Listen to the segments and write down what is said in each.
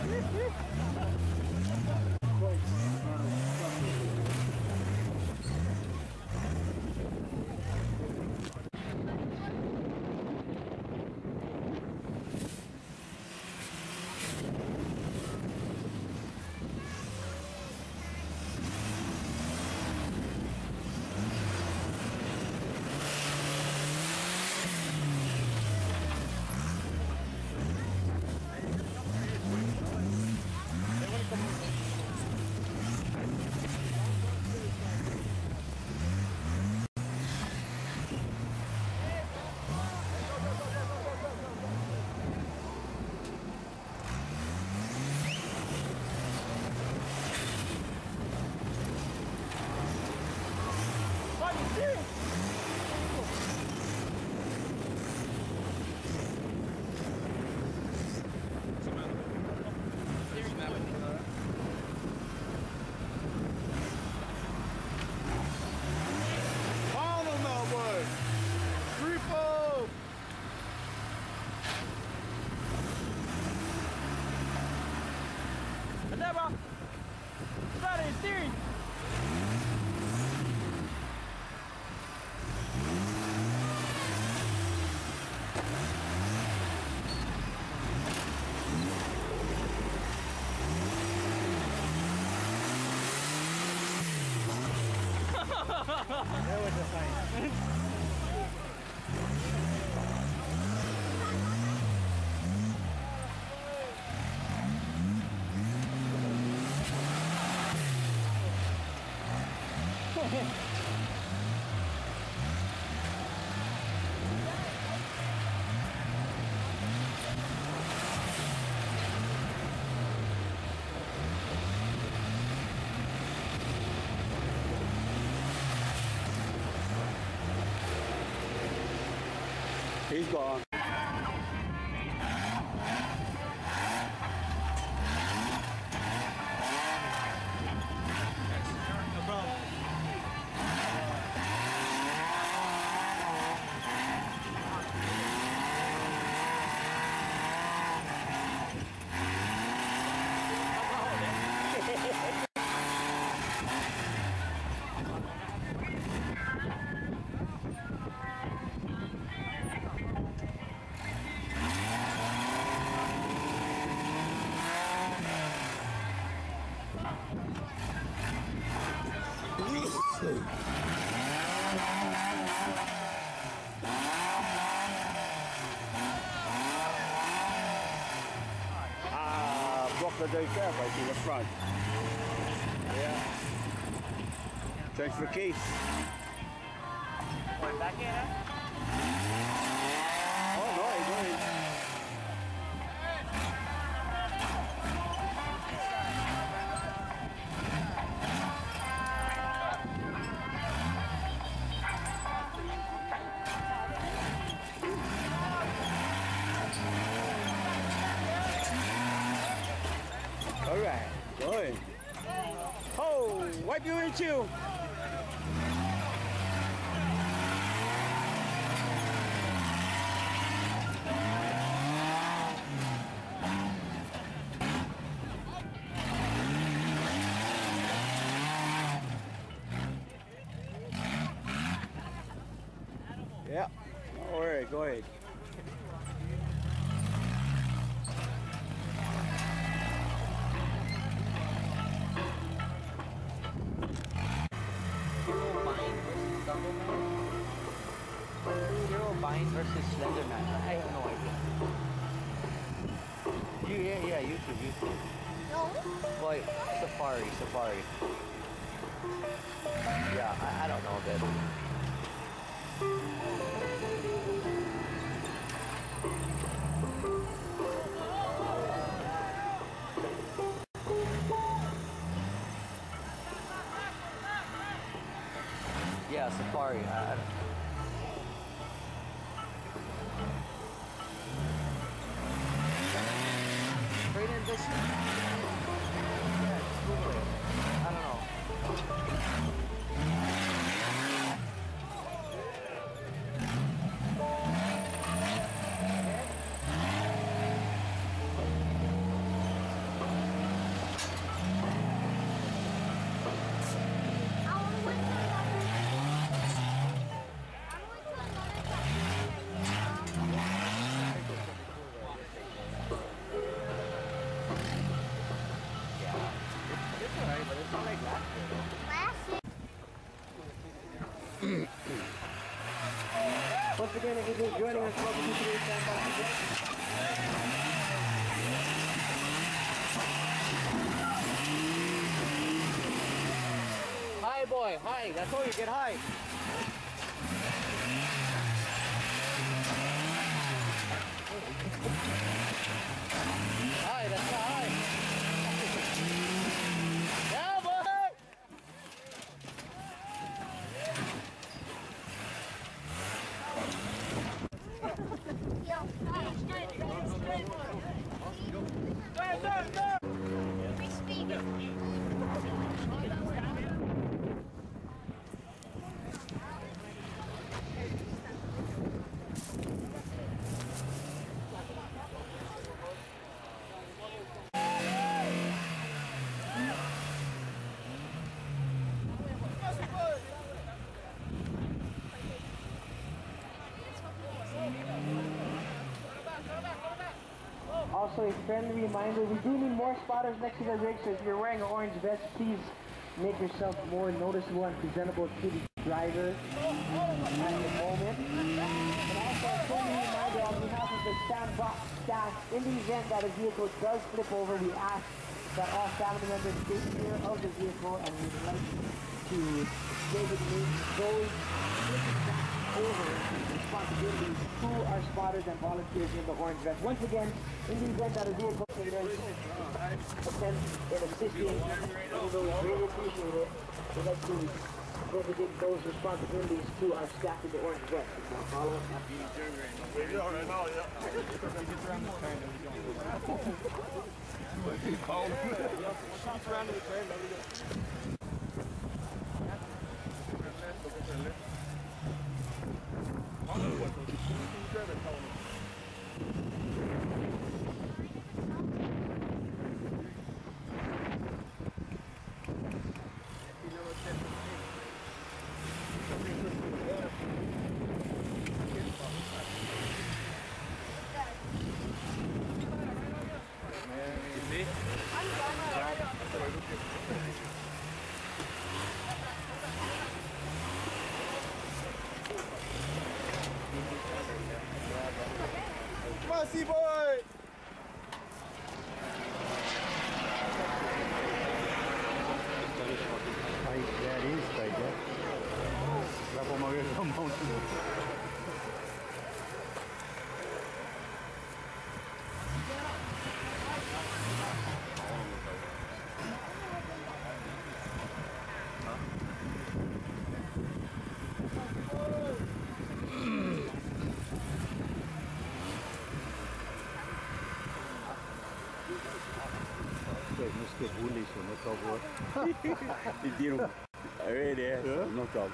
That was a fight. He's gone. No problem. Block the dude there, basically, the front. Yeah. Change for keys. Going back in, huh? Oh, right. Alright, good. Oh, wipe your windshield. Yeah, alright, go ahead. Bind versus Slenderman. I have no idea. Yeah, YouTube. No. Wait, Safari. Yeah, I don't know that. Yeah, Safari. I don't know. Straight in this. Yeah, just Google it. I don't know. high, high. That's all you get high. High, that's not high. Yeah, boy! Also, a friendly reminder, we do need more spotters next to the rig, so if you're wearing an orange vest, please make yourself more noticeable and presentable to the driver at the moment. And also, a friendly reminder on behalf of the Sandbox staff, in the event that a vehicle does flip over, we ask that all family members stay clear of the vehicle, and we would like to designate those over responsibilities to our spotters and volunteers in the orange vest. Once again, in the event that a vehicle does attempt in assisting, even though we really appreciate it, we'd like to designate those responsibilities to our staff in the orange vest. Follow us. Fussy boy! That is tight, yeah. La forma ver la mountain. Mr. Bully, so no trouble. He did. Already, no trouble.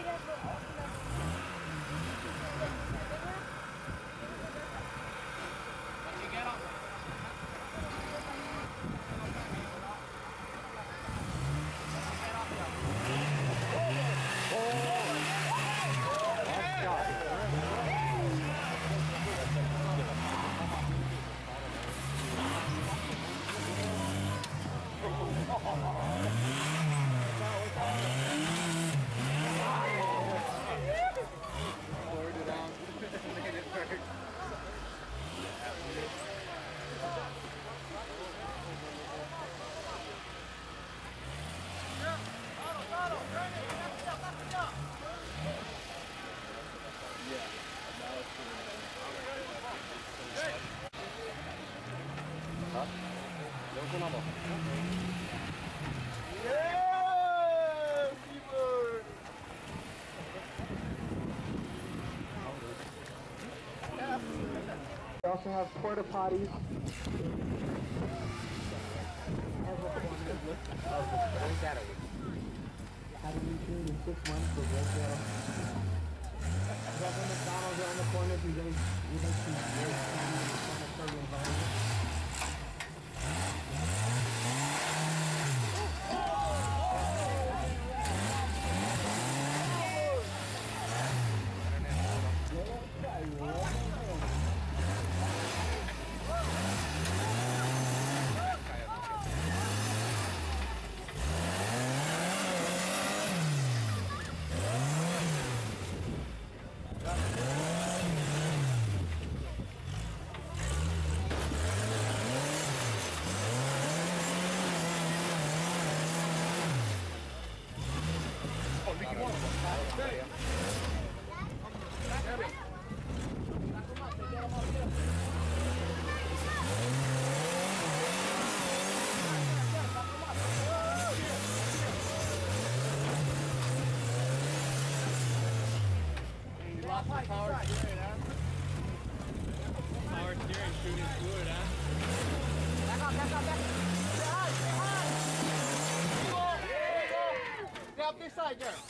We also have porta potties. Haven't been cleaned in 6 months, but we'll go. We have a McDonald's around the corner if you guys would like to work in the sanitary environment. power steering, huh? Power steering, shooting fluid, huh? Back up, back up, back up. Stay high, stay high. There you go. Stay up this side there.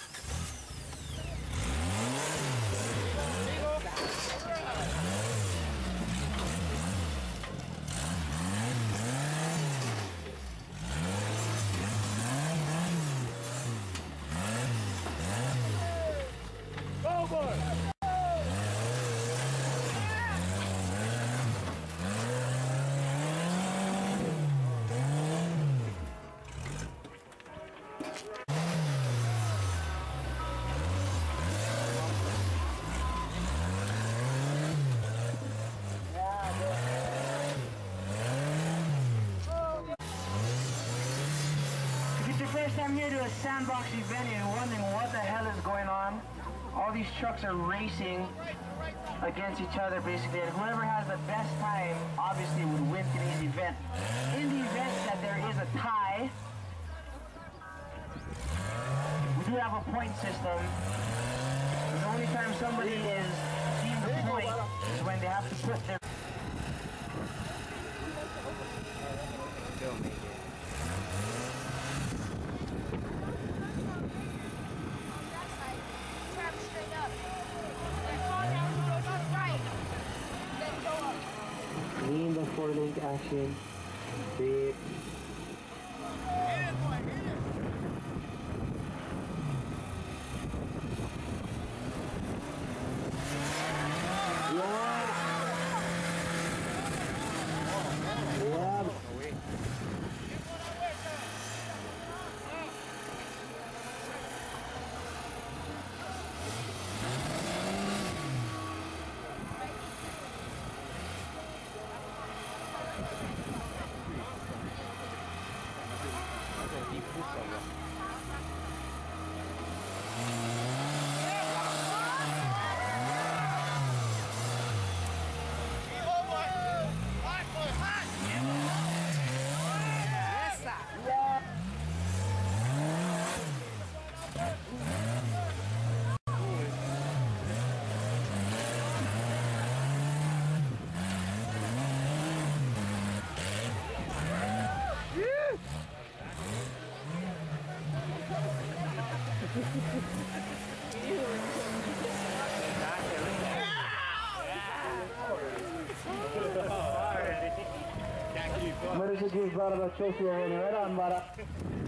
There you go. Go, boy. If it's your first time here to a Sandbox event and you're wondering what the hell is going on, all these trucks are racing against each other basically, and whoever has the best time obviously would win today's event. In the event that there is a tie, we do have a point system. The only time somebody is deemed a point is when they have to put their... Don't make it. Lean the four-link action. Big. What is it you've brought about trophy already? Right on, Bada.